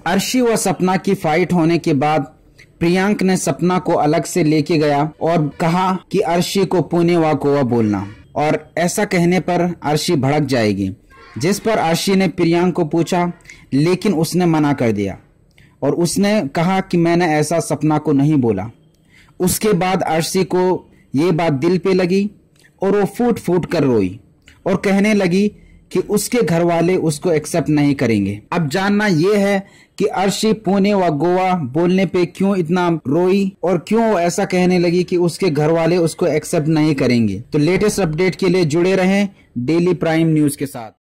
अर्शी व सपना की फाइट होने के बाद प्रियांक ने सपना को अलग से लेके गया और कहा कि अर्शी को पुणे व गोवा बोलना, और ऐसा कहने पर अर्शी भड़क जाएगी। जिस पर अर्शी ने प्रियांक को पूछा, लेकिन उसने मना कर दिया और उसने कहा कि मैंने ऐसा सपना को नहीं बोला। उसके बाद अर्शी को ये बात दिल पे लगी और वो फूट फूट कर रोई और कहने लगी कि उसके घर वाले उसको एक्सेप्ट नहीं करेंगे। अब जानना ये है कि अर्शी पुणे व गोवा बोलने पे क्यों इतना रोई और क्यों वो ऐसा कहने लगी कि उसके घर वाले उसको एक्सेप्ट नहीं करेंगे। तो लेटेस्ट अपडेट के लिए जुड़े रहें डेली प्राइम न्यूज के साथ।